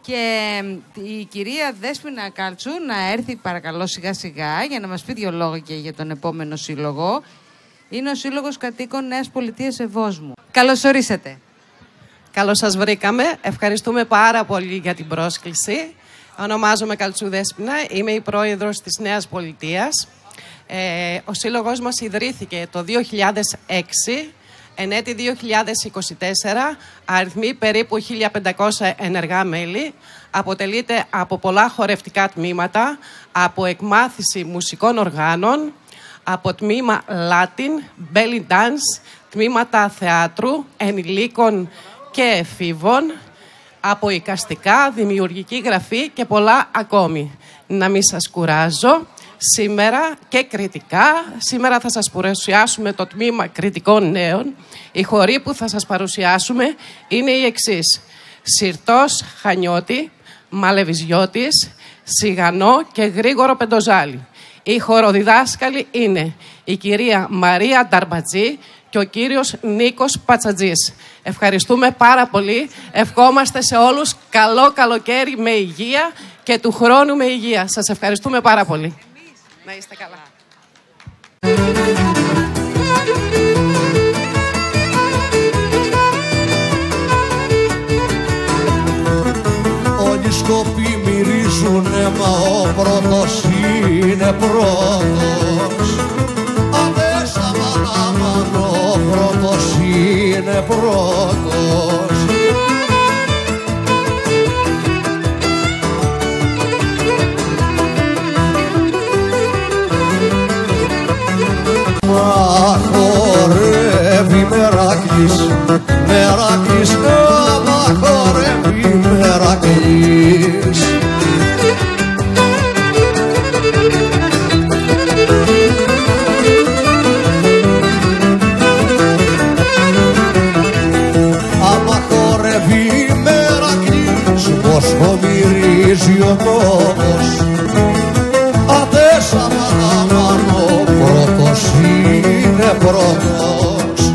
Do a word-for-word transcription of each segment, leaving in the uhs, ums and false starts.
Και η κυρία Δέσποινα Κάλτσου να έρθει παρακαλώ σιγά σιγά για να μας πει δύο λόγια και για τον επόμενο σύλλογο. Είναι ο Σύλλογος Κατοίκων Νέας Πολιτείας Ευόσμου. Καλώς ορίσατε. Καλώς σας βρήκαμε. Ευχαριστούμε πάρα πολύ για την πρόσκληση. Ονομάζομαι Καλτσού Δέσποινα. Είμαι η πρόεδρος της Νέας Πολιτείας. Ε, ο σύλλογος μας ιδρύθηκε το δύο χιλιάδες έξι. Εν έτη δύο χιλιάδες είκοσι τέσσερα, αριθμεί περίπου χίλια πεντακόσια ενεργά μέλη, αποτελείται από πολλά χορευτικά τμήματα, από εκμάθηση μουσικών οργάνων, από τμήμα Latin, belly dance, τμήματα θεάτρου, ενηλίκων και εφήβων, από εικαστικά, δημιουργική γραφή και πολλά ακόμη. Να μην σας κουράζω. Σήμερα και κριτικά, σήμερα θα σας παρουσιάσουμε το τμήμα κριτικών νέων. Οι χοροί που θα σας παρουσιάσουμε είναι οι εξής: Συρτός Χανιώτη, Μαλεβιζιώτης, Σιγανό και Γρήγορο Πεντοζάλη. Οι χοροδιδάσκαλοι είναι η κυρία Μαρία Νταρμπατζή και ο κύριος Νίκος Πατσατζής. Ευχαριστούμε πάρα πολύ. Ευχόμαστε σε όλους καλό καλοκαίρι με υγεία και του χρόνου με υγεία. Σας ευχαριστούμε πάρα πολύ. Να είστε καλά. Όλοι οι σκοποί μυρίζουνε, μα ο πρώτος είναι πρώτος. Αμές αμάν αμάν, ο πρώτος είναι πρώτος. Μα χορεύει Μεράκλης, Μεράκλης, μα χορεύει Μεράκλης. Άμα χορεύει Μεράκλης, πως μυρίζει ο τόπος. Αδες αμάν αμάν, ο πρώτος είναι πρώτος.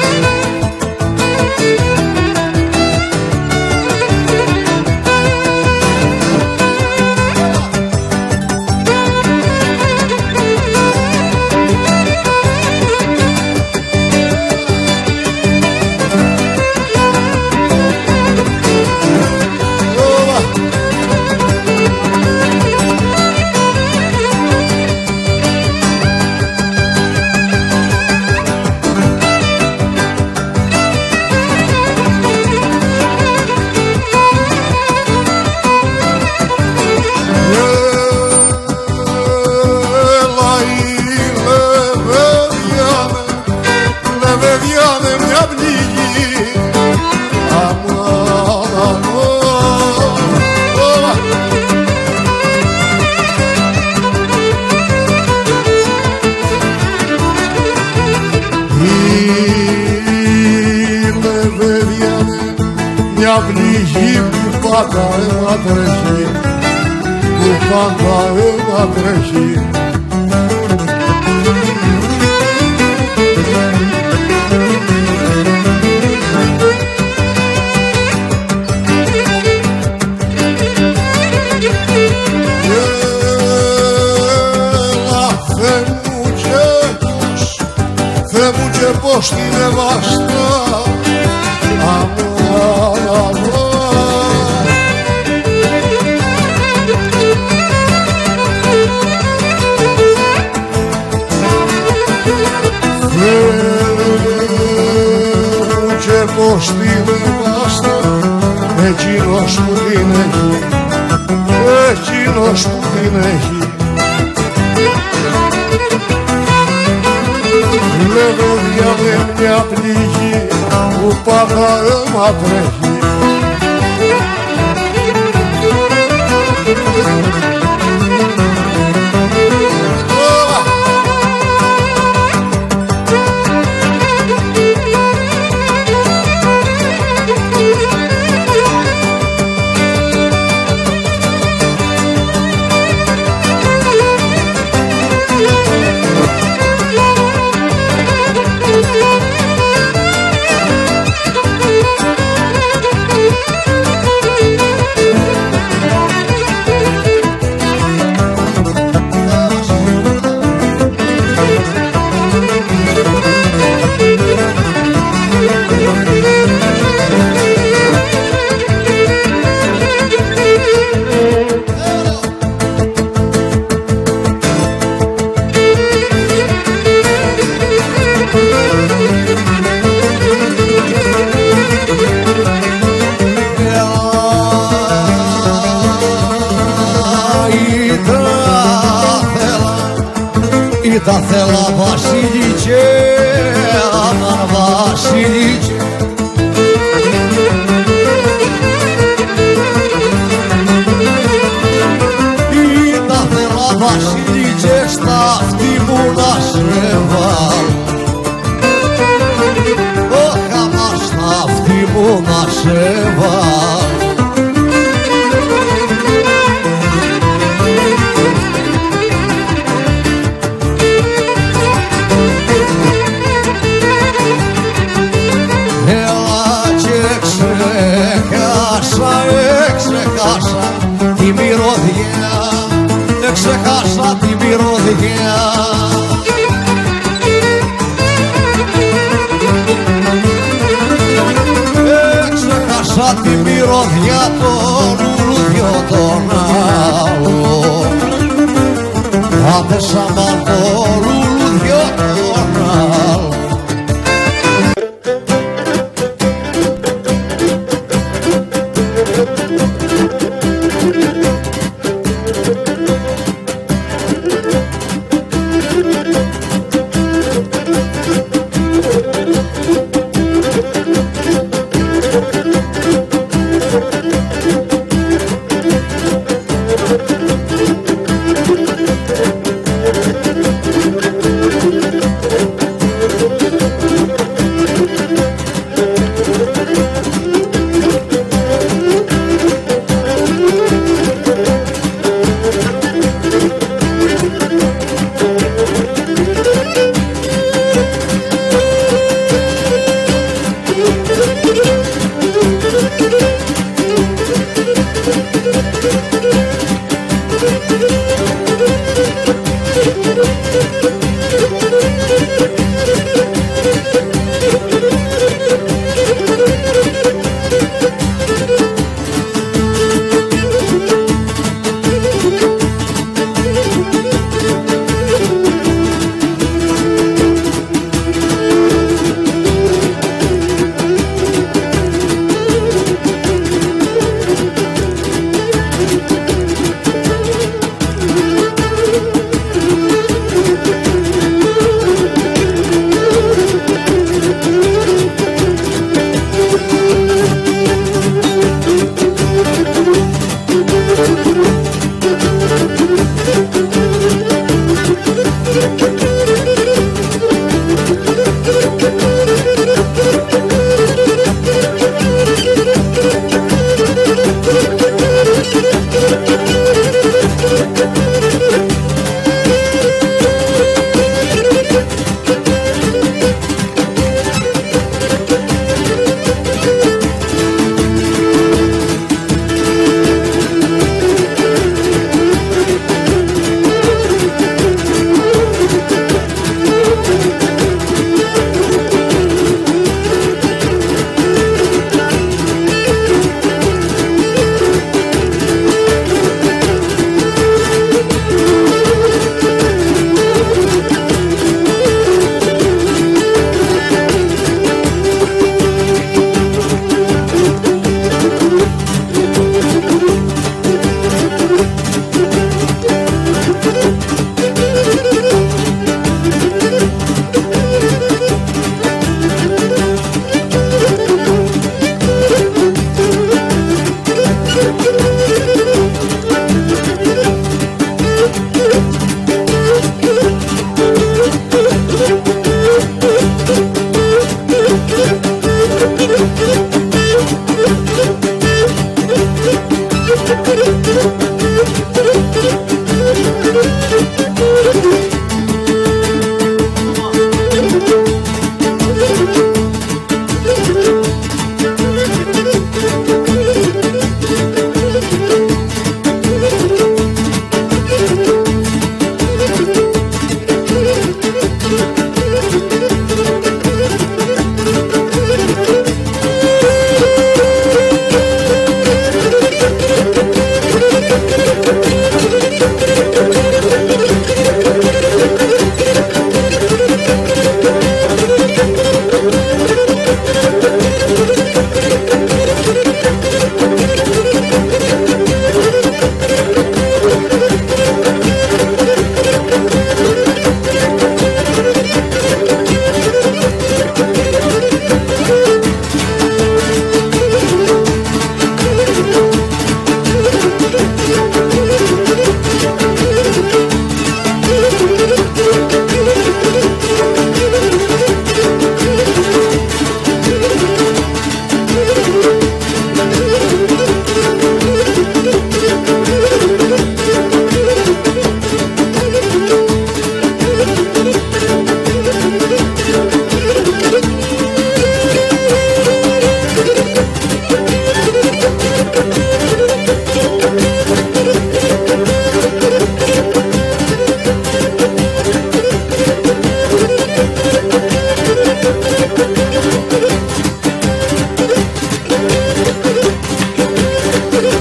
Μια πληγή που πάντα ένα τρέχει, που πάντα ένα τρέχει. Έλα Θεέ μου και πως, Θεέ μου και πως την εβάστα. Και πως την εβάστα, εκείνος που την έχει, εκείνος που την έχει. Λέγω διαβέ μια πληγή που πάντα αίμα τρέχει. Ήταν θέλα βασιλίτσε, αμάν βασιλίτσε. Ήταν θέλα βασιλίτσε στα αυτή μου να σε βάλ. Όχι άμα στα αυτή μου να σε βάλ. Ξεχάσα τη μυρωδιά, ξεχάσα τη μυρωδιά. Ξεχάσα τη μυρωδιά των λουλουδιών των άλλων. Άντε σαν το λουλουδιό των άλλων.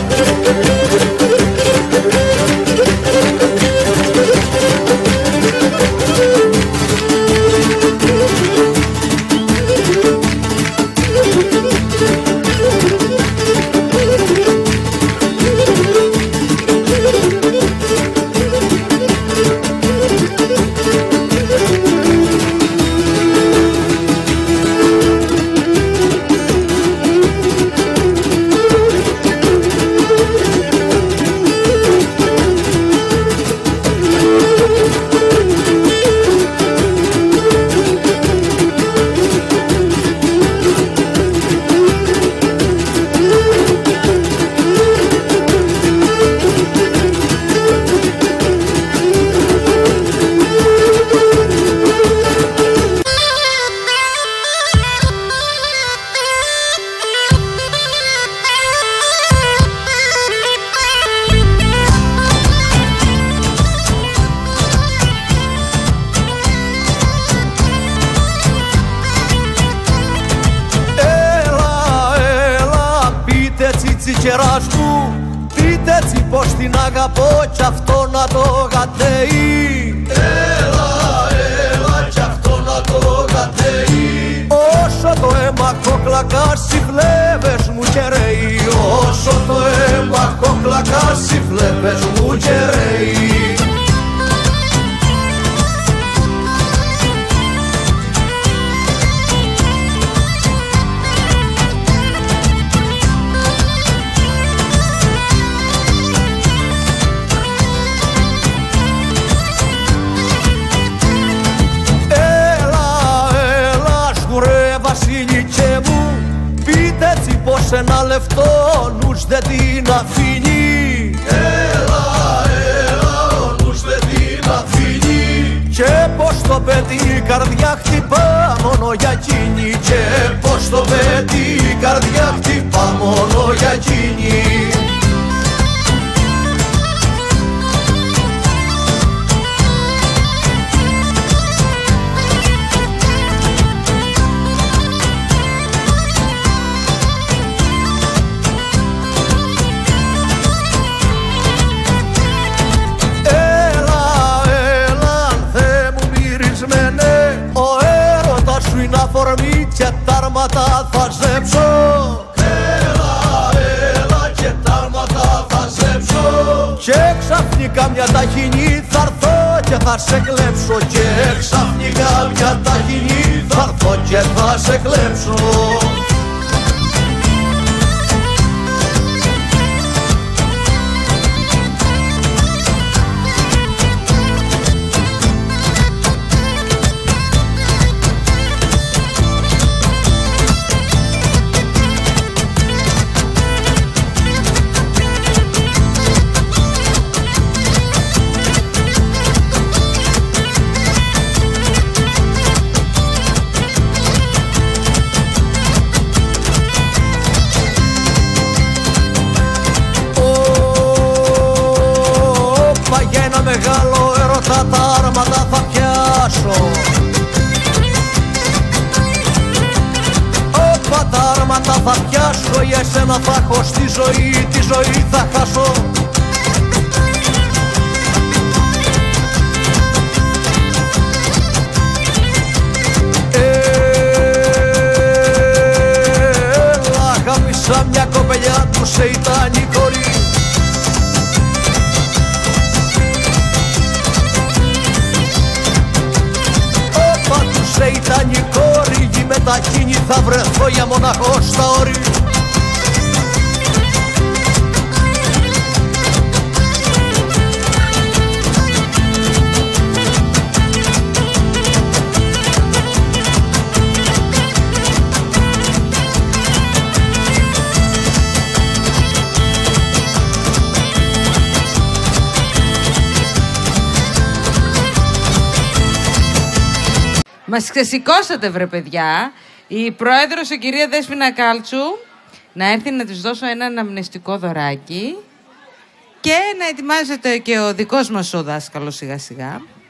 Τσιτσικεράς μου, πείτε τσι πως την αγαπώ κι αυτό να το γατέει. Έλα, έλα κι αυτό να το γατέει. Όσο το αίμα κόκλακας οι φλέβες μου κεραίει. Όσο το αίμα κόκλακας οι φλέβες μου κεραίει. Βασίλικε μου, πείτε τσι πως ένα λεπτό νους δεν την αφήνει. Έλα, έλα, ο νους δεν την αφήνει. Και πως το παιδί η καρδιά χτυπά μόνο για εκείνη. Και πως το παιδί η καρδιά χτυπά μόνο για εκείνη. Αφορμή και τάρματα θα ζέψω. Έλα, έλα και τάρματα θα ζέψω. Και ξαφνικά μια ταχυνή θα έρθω και θα σε κλέψω. Και ξαφνικά μια ταχυνή θα έρθω και θα σε κλέψω. Μεγάλο έρωτα τα άρματα θα πιάσω. Όπα τα άρματα θα πιάσω. Για εσένα θα έχω στη ζωή, τη ζωή θα χάσω. Έλα γάμισα μια κοπελιά του Σεϊτάνη κορί. Σε ήταν η κόρη, γη μετακίνη θα βρεθώ για μοναχό στα όρη. Μας ξεσηκώσατε βρε παιδιά. Η πρόεδρος, η κυρία Δέσποινα Κάλτσου, να έρθει να της δώσω ένα αναμνηστικό δωράκι και να ετοιμάζεται και ο δικός μας ο δάσκαλος σιγά σιγά.